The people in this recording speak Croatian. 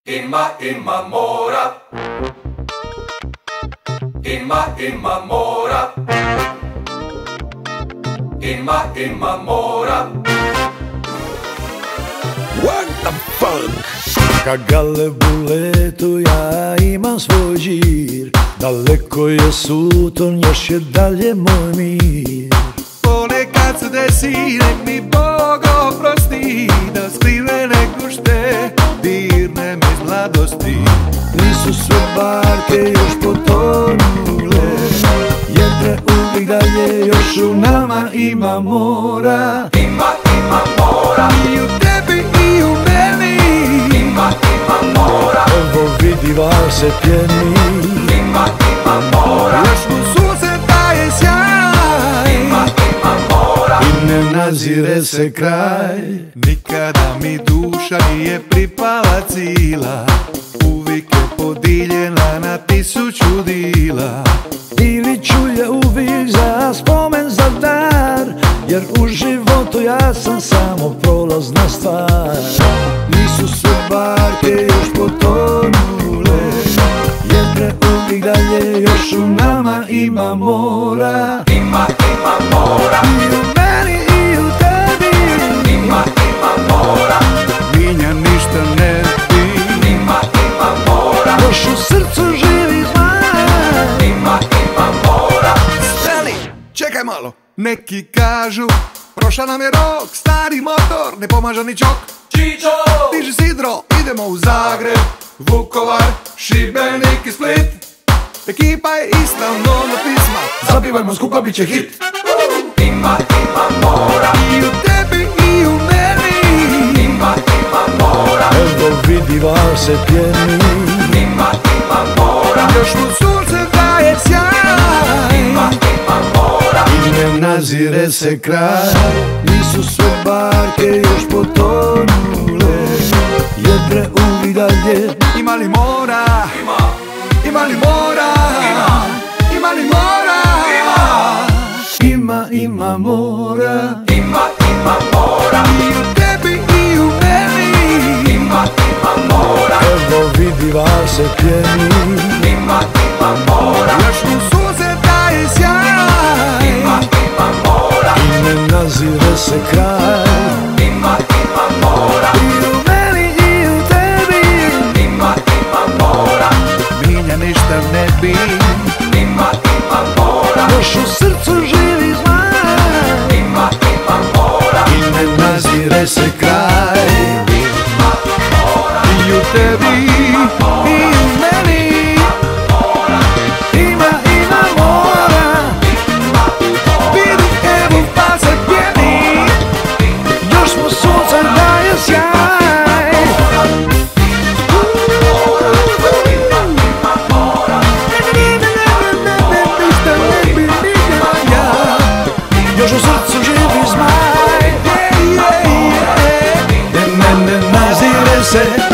Ima mora. Ima mora. Ima mora. What the fuck? Ka galebu letu ja imam svoj žir. Daleko je suton, još je dalje moj mir. Ponekad se desi, nek mi Bog oprosti, da skrivene kušte dirnem iz mladosti. Nisu sve barke još potonule, jedne uvijek dalje, još u nama ima mora. Ima mora. I u tebi i u meni. Ima mora. Evo vidi val se pjeni. Ima mora. Još mu sunce daje sjaj. Ima mora. I ne nazire se kraj. Nikada mi duša nije pripala cila, uvijek je podijeljena na 1000 dila. Dilit ću je uvijek za spomen, za dar, jer u životu ja sam samo prolazna stvar. Nisu sve barke još potonule, jedne uvijek dalje, još u nama ima mora. Ima mora. I u meni i u tebi. Ima mora. Minja ništa ne bi. Ima mora. Još u srcu živi zmaj. Ima mora. Stani, čekaj malo. Neki kažu, prošla nam je rok, stari motor, ne pomaže ni čok. Čičo. Diži sidro, idemo u Zagreb, Vukovar, Šibenik i Split. Ekipa je ista, ono pisma, zapivajmo skupa, bit će hit. Ima mora. I u tebi i u meni. Ima mora. Evo vidi val se pjeni. Ima mora. Još mu sunce daje sjaj. Ima mora. I ne nazire se kraj. Nisu sve barke još potonule, jedne uvijek dalje. Ima li mora? Ima. Ima li mora? Ima. Ima li mora? Ima mora. Ima mora. I u tebi i u meni. Ima mora. Evo vidi val se pjeni. Ima mora. Još mu sunce daje sjaj. Ima mora. I ne nazire se kraj. Ima mora. I u meni i u tebi. Ima mora. Minja ništa ne bi. Ima mora. Još u srcu živi zmaj. Ima mora. I ne nazire se kraj. I u tebi i u meni. Ima mora. Vidi evo pa se pjeni. Još mu sunce daje sjaj. Ništa ne bi minja. Još u srcu živi zmaj. Yeah, yeah, yeah. Ne nazire se